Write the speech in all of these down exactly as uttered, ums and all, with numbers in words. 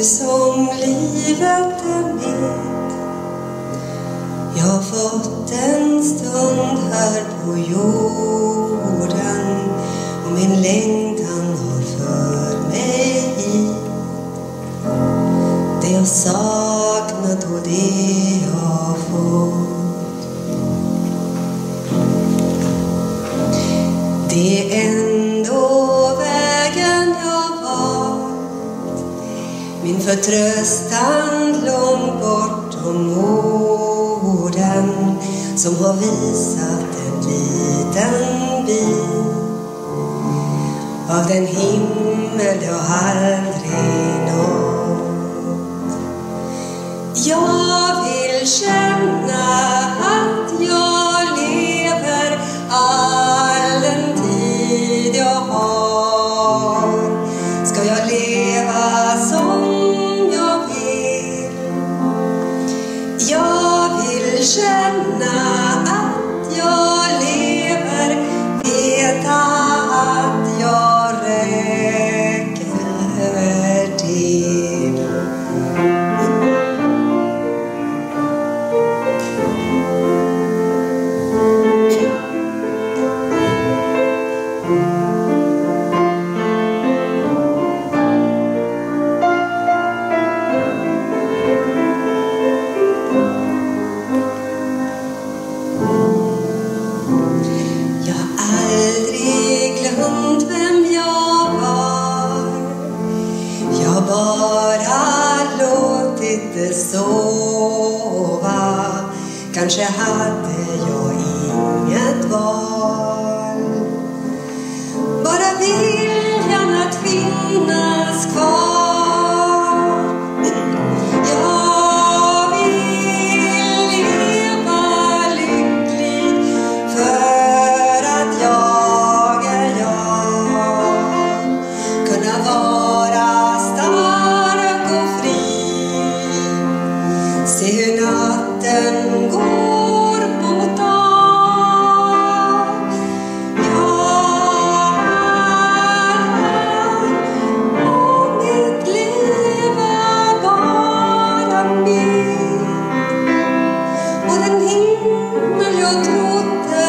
som livet är mitt. Jag har fått en stund här på jorden och min längtan har för mig hit. Det jag saknat och det jag fått. Det är ändå vägen jag valt, min förtröstan långt bortom orden som har visat en liten bit av den himmel jag aldrig nått. Jag vill känna att jag lever all den tid jag har. Ska jag leva som jag vill? Jag vill känna att jag lever, veta att jag räcker till. Sova, kanske hade jag inget val. Bara viljan att finnas kvar. Jag vill leva lycklig för att jag är jag. Kunna vara stark och fri. Se hur natten går mot dag. Jag är och mitt liv är bara mitt. Och den himmel jag trodde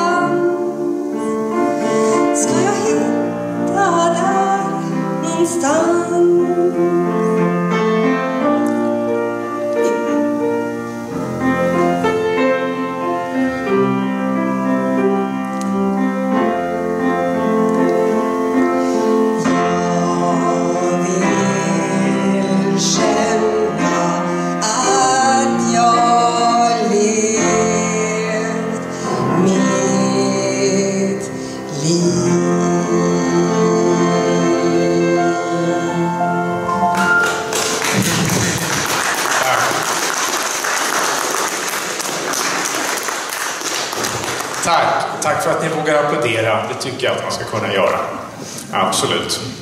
fanns ska jag hitta där någonstans. Tack. Tack för att ni vågar applådera. Det tycker jag att man ska kunna göra. Absolut.